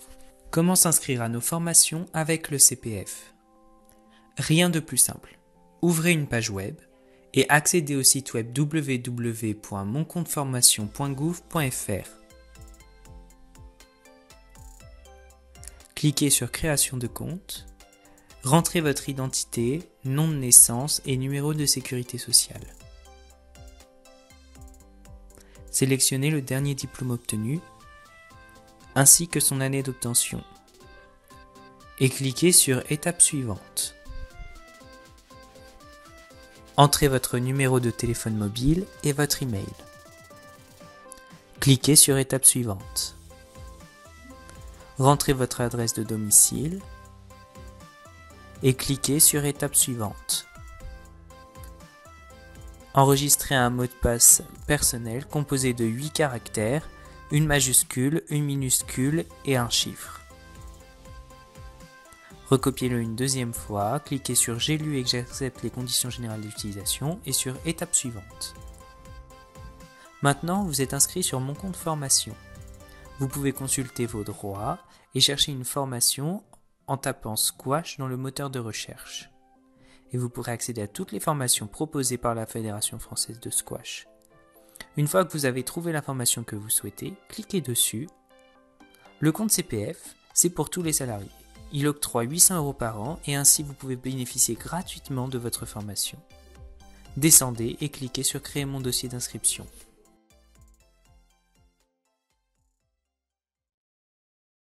Comment s'inscrire à nos formations avec le CPF? Rien de plus simple. Ouvrez une page web et accédez au site web www.moncompteformation.gouv.fr. Cliquez sur Création de compte. Rentrez votre identité, nom de naissance et numéro de sécurité sociale. Sélectionnez le dernier diplôme obtenu, ainsi que son année d'obtention. Et cliquez sur Étape suivante. Entrez votre numéro de téléphone mobile et votre email. Cliquez sur Étape suivante. Rentrez votre adresse de domicile et cliquez sur Étape suivante. Enregistrez un mot de passe personnel composé de 8 caractères, une majuscule, une minuscule et un chiffre. Recopiez-le une deuxième fois, cliquez sur « J'ai lu et j'accepte les conditions générales d'utilisation » et sur « Étape suivante ». Maintenant, vous êtes inscrit sur mon compte formation. Vous pouvez consulter vos droits et chercher une formation en tapant Squash dans le moteur de recherche. Et vous pourrez accéder à toutes les formations proposées par la Fédération française de squash. Une fois que vous avez trouvé la formation que vous souhaitez, cliquez dessus. Le compte CPF, c'est pour tous les salariés. Il octroie 800 € par an et ainsi vous pouvez bénéficier gratuitement de votre formation. Descendez et cliquez sur Créer mon dossier d'inscription.